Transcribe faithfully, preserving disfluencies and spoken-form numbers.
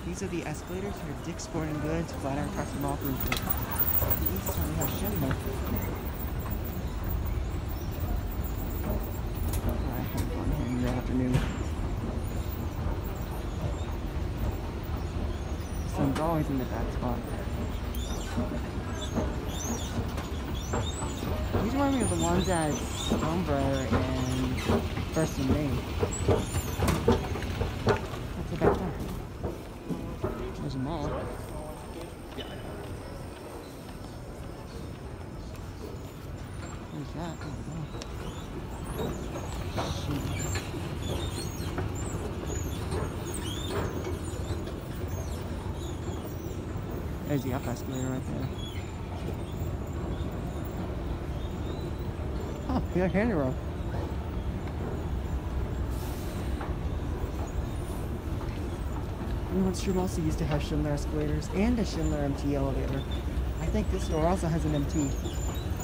These are the escalators here at Dick's Sporting Goods, Flatiron across the mall, Broomfield. East one we have Schindler. Alright, having fun here in the afternoon. The sun's always in the bad spot. These remind me of the ones at Schindler and First and Main. What's it back there? There's a mall. Yeah. Where's that? Oh, no. There's the up escalator right there. Oh, we got handy roll. North Stream also used to have Schindler escalators and a Schindler M T elevator. I think this store also has an M T.